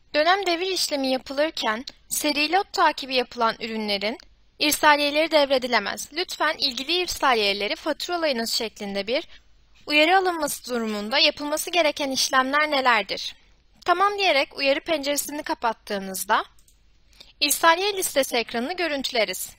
Dönem devir işlemi yapılırken seri lot takibi yapılan ürünlerin irsaliyeleri devredilemez. Lütfen ilgili irsaliyeleri faturalayınız şeklinde bir uyarı alınması durumunda yapılması gereken işlemler nelerdir? Tamam diyerek uyarı penceresini kapattığımızda irsaliye listesi ekranını görüntüleriz.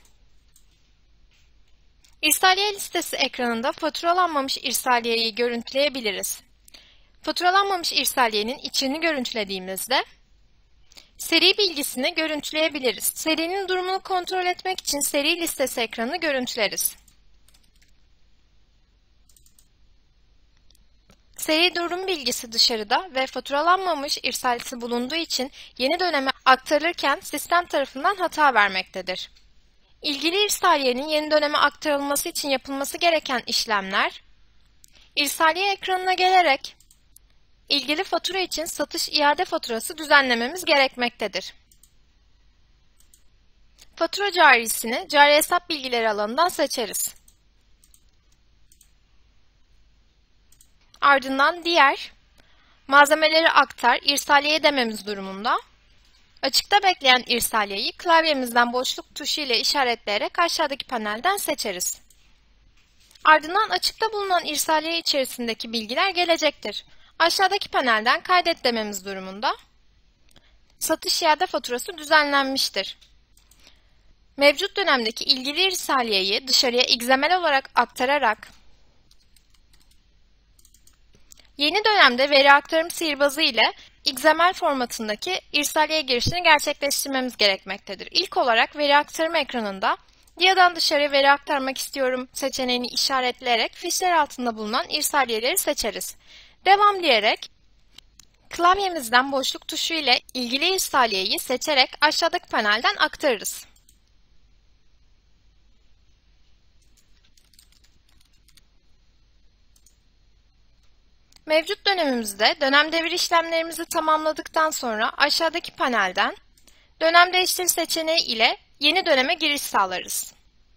İrsaliye listesi ekranında faturalanmamış irsaliyeyi görüntüleyebiliriz. Faturalanmamış irsaliyenin içini görüntülediğimizde seri bilgisini görüntüleyebiliriz. Serinin durumunu kontrol etmek için seri listesi ekranını görüntüleriz. Seri durum bilgisi dışarıda ve faturalanmamış irsalisi bulunduğu için yeni döneme aktarılırken sistem tarafından hata vermektedir. İlgili irsaliyenin yeni döneme aktarılması için yapılması gereken işlemler, irsaliye ekranına gelerek ilgili fatura için satış iade faturası düzenlememiz gerekmektedir. Fatura carisini cari hesap bilgileri alanından seçeriz. Ardından diğer, malzemeleri aktar, irsaliye dememiz durumunda açıkta bekleyen irsaliyeyi klavyemizden boşluk tuşu ile işaretleyerek aşağıdaki panelden seçeriz. Ardından açıkta bulunan irsaliye içerisindeki bilgiler gelecektir. Aşağıdaki panelden kaydet dememiz durumunda satış iade faturası düzenlenmiştir. Mevcut dönemdeki ilgili irsaliyeyi dışarıya XML olarak aktararak yeni dönemde veri aktarım sihirbazı ile XML formatındaki irsaliye girişini gerçekleştirmemiz gerekmektedir. İlk olarak veri aktarım ekranında DIA'dan dışarıya veri aktarmak istiyorum seçeneğini işaretleyerek fişler altında bulunan irsaliyeleri seçeriz. Devam diyerek klavyemizden boşluk tuşu ile ilgili irsaliyeyi seçerek aşağıdaki panelden aktarırız. Mevcut dönemimizde dönem devir işlemlerimizi tamamladıktan sonra aşağıdaki panelden dönem değiştir seçeneği ile yeni döneme giriş sağlarız.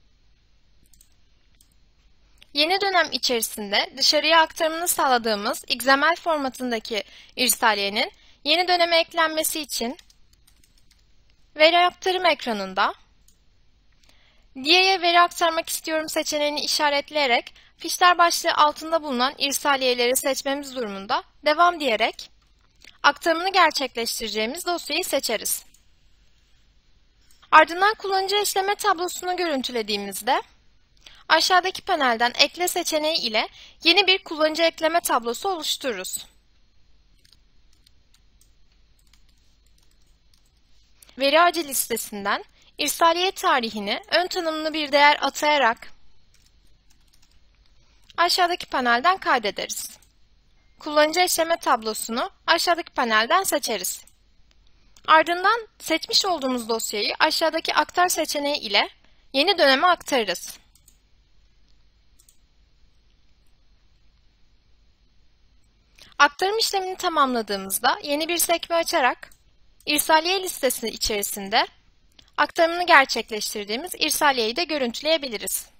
Yeni dönem içerisinde dışarıya aktarımını sağladığımız XML formatındaki irsaliyenin yeni döneme eklenmesi için veri aktarım ekranında DIA'ya veri aktarmak istiyorum seçeneğini işaretleyerek fişler başlığı altında bulunan irsaliyeleri seçmemiz durumunda devam diyerek aktarımını gerçekleştireceğimiz dosyayı seçeriz. Ardından kullanıcı eşleme tablosunu görüntülediğimizde aşağıdaki panelden ekle seçeneği ile yeni bir kullanıcı ekleme tablosu oluştururuz. Veri ağacı listesinden irsaliye tarihini ön tanımlı bir değer atayarak aşağıdaki panelden kaydederiz. Kullanıcı eşleme tablosunu aşağıdaki panelden seçeriz. Ardından seçmiş olduğumuz dosyayı aşağıdaki aktar seçeneği ile yeni döneme aktarırız. Aktarım işlemini tamamladığımızda yeni bir sekme açarak irsaliye listesi içerisinde aktarımını gerçekleştirdiğimiz irsaliyeyi de görüntüleyebiliriz.